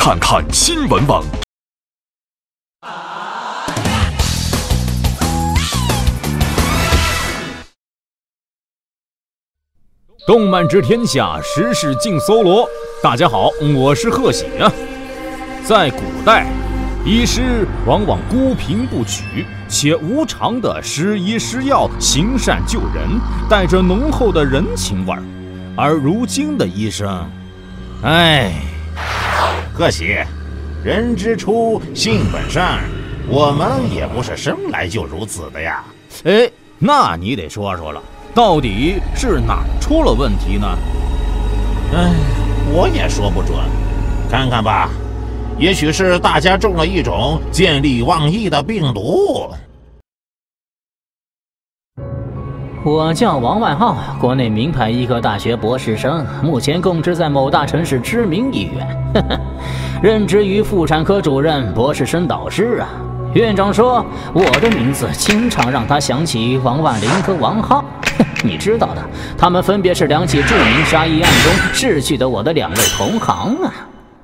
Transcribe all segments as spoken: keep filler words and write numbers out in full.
看看新闻网。 动漫知天下，时事尽搜罗。大家好，我是贺喜啊。在古代，医师往往孤贫不举，且无偿的施医施药，行善救人，带着浓厚的人情味儿。而如今的医生，哎， 贺喜，人之初，性本善，我们也不是生来就如此的呀。 哎，那你得说说了。到底是哪出了问题呢？ 哎，我也说不准，看看吧，也许是大家中了一种见利忘义的病毒。 我叫王万浩，国内名牌医科大学博士生，目前供职在某大城市知名医院，呵呵，任职于妇产科主任、博士生导师啊。院长说我的名字经常让他想起王万林和王浩，你知道的，他们分别是两起著名杀医案中逝去的我的两位同行啊。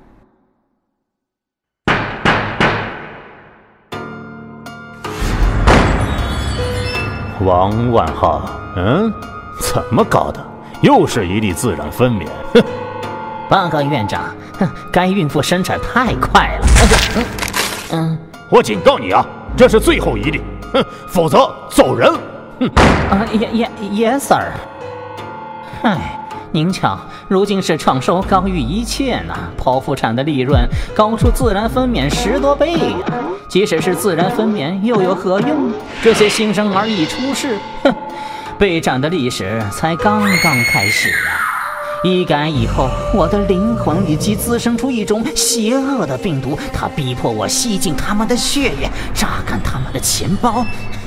王万浩，嗯，怎么搞的？又是一例自然分娩。哼！ 报告院长，该孕妇生产太快了。嗯嗯， 我警告你啊，这是最后一例，哼，否则走人。哼！ 啊，也也 yes sir。唉，您瞧，如今是创收高于一切呢，剖腹产的利润高出自然分娩十多倍呀、啊。即使是自然分娩，又有何用？这些新生儿一出世，哼，备战的历史才刚刚开始啊！医改以后，我的灵魂里即滋生出一种邪恶的病毒，它逼迫我吸进他们的血液，榨干他们的钱包。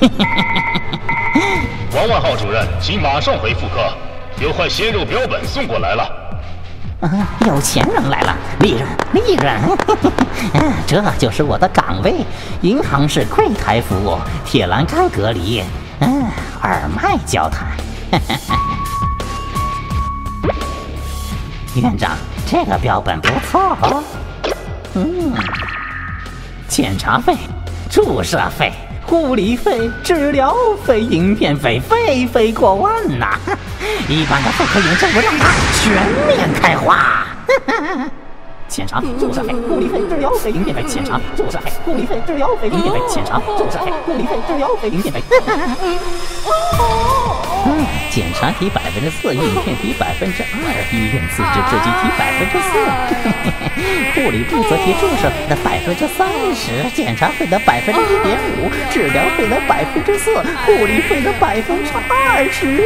王万浩主任，请马上回妇科，有块鲜肉标本送过来了。 啊，有钱人来了，利润，利润。啊，这就是我的岗位，银行是柜台服务，铁栏杆隔离，嗯，耳麦交谈。院长，这个标本不错哦。嗯，检查费、注射费、护理费、治疗费、影片费，费费过万呐！一般的妇科研究不让它全面开花。检查、注射费、护理费、治疗费、影片费；检查、注射费、护理费、治疗费、影片费；检查、注射费、护理费、治疗费、影片费。嗯，检查提百分之四，影片提百分之二，医院自治自己提百分之四，护理部则提注射费的百分之三十，检查费的百分之一点五，治疗费的百分之四，护理费的百分之二十。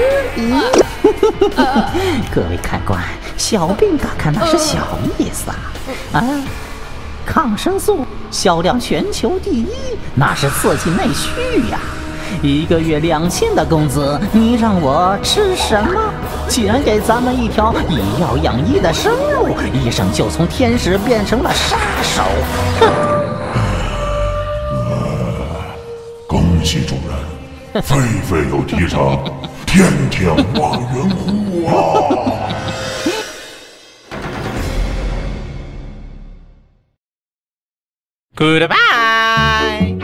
各位看官，小病大看那是小意思啊！啊，抗生素销量全球第一，那是刺激内需呀！一个月两千的工资，你让我吃什么？既然给咱们一条以药养医的生路，医生就从天使变成了杀手。哼！ 恭喜主任，狒狒有提倡天天望远湖啊！ Goodbye。